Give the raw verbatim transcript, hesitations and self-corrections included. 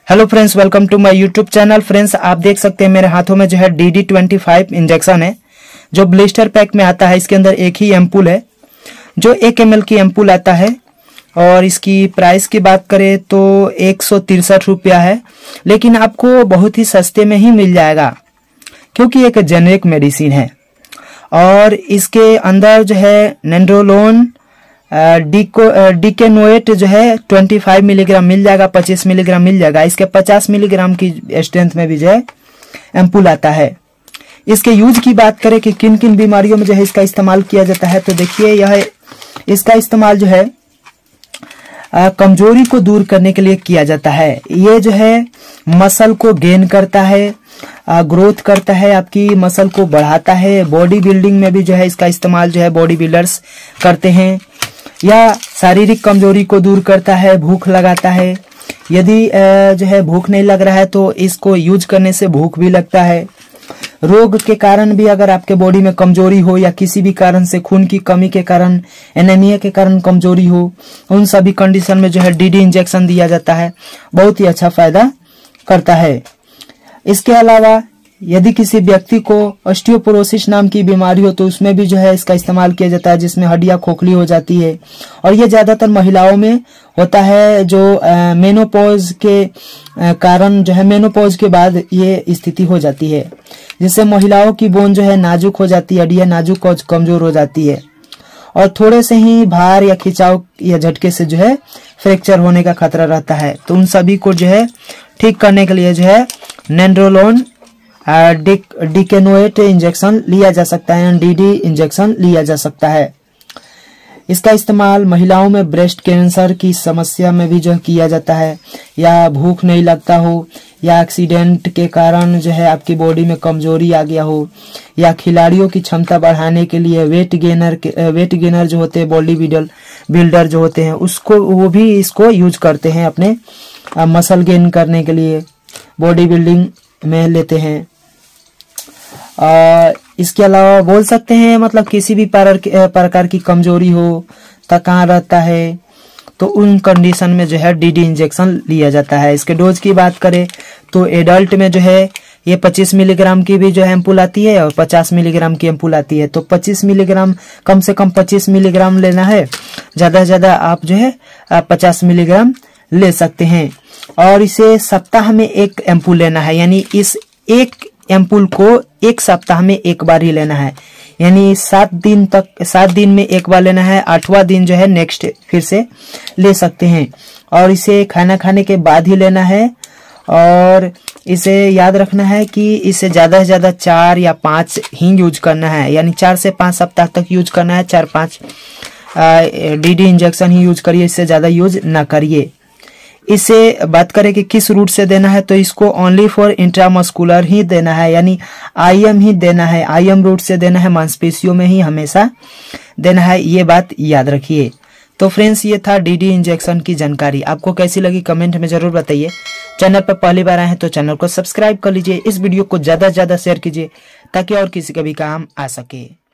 Hello friends, welcome to my YouTube channel. Friends, आप देख सकते हैं मेरे हाथों में जो है D D twenty five injection है जो ब्लिस्टर पैक में आता है। इसके अंदर एक ही एम्पूल है जो एक एम एल की एम्पूल आता है और इसकी प्राइस की बात करें तो एक सौ तिरसठ रुपया है, लेकिन आपको बहुत ही सस्ते में ही मिल जाएगा क्योंकि एक जेनेरिक मेडिसिन है। और इसके अंदर जो है नेंड्रोलोन डिको डिकेनोएट जो है पच्चीस मिलीग्राम मिल जाएगा, पच्चीस मिलीग्राम मिल जाएगा। इसके पचास मिलीग्राम की स्ट्रेंथ में भी जो है एम्पूल आता है। इसके यूज की बात करें कि किन किन बीमारियों में जो है इसका इस्तेमाल किया जाता है, तो देखिए यह इसका इस्तेमाल जो है आ, कमजोरी को दूर करने के लिए किया जाता है। ये जो है मसल को गेन करता है, आ, ग्रोथ करता है, आपकी मसल को बढ़ाता है। बॉडी बिल्डिंग में भी जो है इसका इस्तेमाल जो है बॉडी बिल्डर्स करते हैं। या शारीरिक कमजोरी को दूर करता है, भूख लगाता है। यदि जो है भूख नहीं लग रहा है तो इसको यूज करने से भूख भी लगता है। रोग के कारण भी अगर आपके बॉडी में कमजोरी हो या किसी भी कारण से खून की कमी के कारण, एनीमिया के कारण कमजोरी हो, उन सभी कंडीशन में जो है डी डी इंजेक्शन दिया जाता है। बहुत ही अच्छा फायदा करता है। इसके अलावा यदि किसी व्यक्ति को ऑस्टियोपोरोसिस नाम की बीमारी हो तो उसमें भी जो है इसका इस्तेमाल किया जाता है, जिसमें हड्डियां खोखली हो जाती है। और ये ज्यादातर महिलाओं में होता है जो मेनोपॉज के कारण जो है मेनोपॉज के बाद ये स्थिति हो जाती है, जिससे महिलाओं की बोन जो है नाजुक हो जाती है, हड्डियां नाजुक और कमजोर हो जाती है और थोड़े से ही भार या खिंचाव या झटके से जो है फ्रैक्चर होने का खतरा रहता है। तो उन सभी को जो है ठीक करने के लिए जो है नेंड्रोलोन डिक डिकेनोएट इंजेक्शन लिया जा सकता है, डी डी इंजेक्शन लिया जा सकता है। इसका इस्तेमाल महिलाओं में ब्रेस्ट कैंसर की समस्या में भी जो है किया जाता है, या भूख नहीं लगता हो, या एक्सीडेंट के कारण जो है आपकी बॉडी में कमजोरी आ गया हो, या खिलाड़ियों की क्षमता बढ़ाने के लिए वेट गेनर वेट गेनर जो होते हैं, बॉडी बिल्डर बिल्डर जो होते हैं, उसको वो भी इसको यूज करते हैं अपने मसल गेन करने के लिए, बॉडी बिल्डिंग में लेते हैं। आ, इसके अलावा बोल सकते हैं मतलब किसी भी प्रकार की कमजोरी हो, थकान रहता है, तो उन कंडीशन में जो है डी डी इंजेक्शन लिया जाता है। इसके डोज की बात करें तो एडल्ट में जो है ये पच्चीस मिलीग्राम की भी जो है एम्पूल आती है और पचास मिलीग्राम की एम्पूल आती है। तो पच्चीस मिलीग्राम कम से कम पच्चीस मिलीग्राम लेना है, ज्यादा से ज्यादा आप जो है पचास मिलीग्राम ले सकते हैं। और इसे सप्ताह में एक एम्पूल लेना है, यानी इस एक एम्पूल को एक सप्ताह में एक बार ही लेना है, यानी सात दिन तक सात दिन में एक बार लेना है। आठवां दिन जो है नेक्स्ट फिर से ले सकते हैं और इसे खाना खाने के बाद ही लेना है। और इसे याद रखना है कि इसे ज्यादा से ज्यादा चार या पांच ही यूज करना है, यानी चार से पांच सप्ताह तक यूज करना है। चार पांच डी डी इंजेक्शन ही यूज करिए, इससे ज्यादा यूज ना करिए। इसे बात करें कि किस रूट से देना है, तो इसको ओनली फॉर इंट्रामस्कुलर ही देना है, यानी आई एम ही देना है, आई एम रूट से देना है, मांसपेशियों में ही हमेशा देना है, ये बात याद रखिए। तो फ्रेंड्स, ये था डी डी इंजेक्शन की जानकारी। आपको कैसी लगी कमेंट में जरूर बताइए। चैनल पर पहली बार आए हैं तो चैनल को सब्सक्राइब कर लीजिए। इस वीडियो को ज्यादा से ज्यादा शेयर कीजिए ताकि और किसी का भी काम आ सके।